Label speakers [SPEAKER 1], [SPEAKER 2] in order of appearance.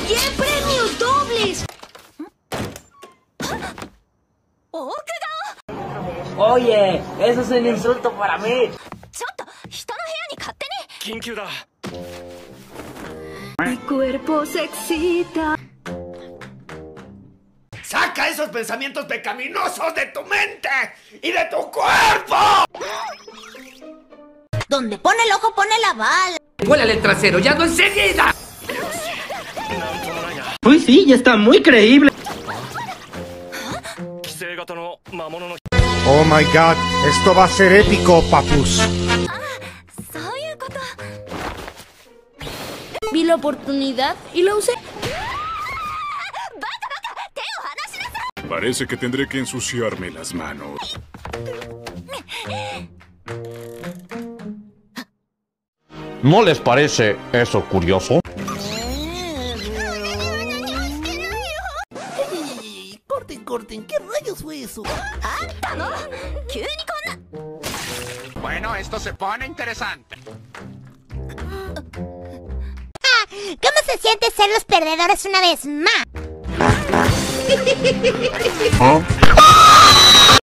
[SPEAKER 1] ¡Oye, premios dobles!
[SPEAKER 2] Oye, eso es un insulto para mí.
[SPEAKER 1] Mi cuerpo se excita.
[SPEAKER 3] ¡Saca esos pensamientos pecaminosos de tu mente y de tu cuerpo!
[SPEAKER 4] Donde pone el ojo, pone la bala.
[SPEAKER 2] ¡Vuélale el trasero, ya no enseguida!
[SPEAKER 5] Uy, sí, ya está muy creíble.
[SPEAKER 6] Oh my god, esto va a ser épico, papus.
[SPEAKER 1] Vi la oportunidad y la usé.
[SPEAKER 7] Parece que tendré que ensuciarme las manos.
[SPEAKER 8] ¿No les parece eso curioso?
[SPEAKER 3] Corten, ¿qué rayos fue eso?
[SPEAKER 9] Bueno, esto se pone interesante.
[SPEAKER 4] ¿Cómo se siente ser los perdedores una vez más?